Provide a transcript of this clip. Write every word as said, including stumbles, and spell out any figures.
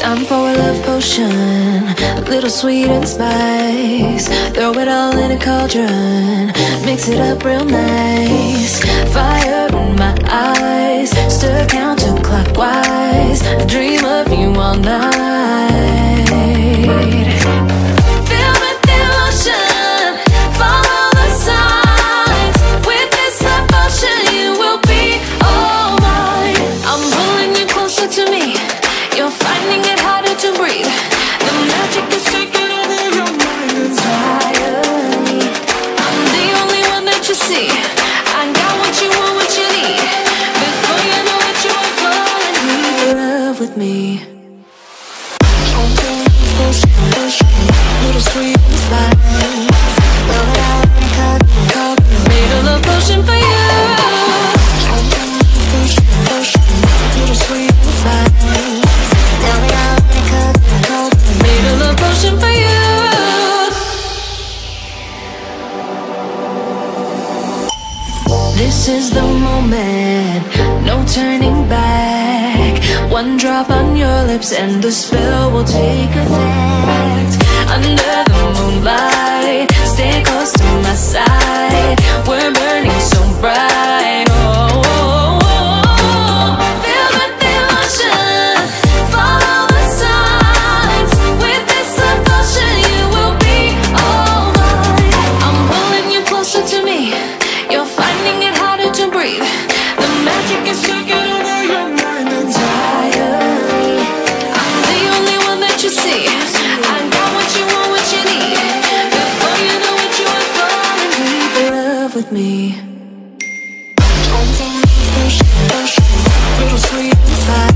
Time for a love potion, a little sweet and spice. Throw it all in a cauldron, mix it up real nice. Fire in my eyes, stir counterclockwise. I dream of you all night. Feel with emotion, follow the signs. With this love potion, you will be all mine. I'm pulling you closer to me. You're finding it harder to breathe. The magic is taking over your mind entirely. I'm the only one that you see. I got what you want, what you need. Before you know it, you are falling in love with me. Little sweet and spice. Throw it out and cut, cut. Made a love potion for you. Little sweet and spice. Made a love potion for you. This is the moment, no turning back. One drop on your lips and the spell will take effect. Under the moonlight, stay close to my side. We're burning so bright. Oh, oh, oh, oh. Feel the emotion, follow the signs. With this love potion, you will be all mine. I'm pulling you closer to me. You're finding it harder to breathe. The magic is taking over your mind entirely. I'm the only one that you see. I got what you want, what you need. Before you know it, you are falling deep in love with me. Little sweet and spice.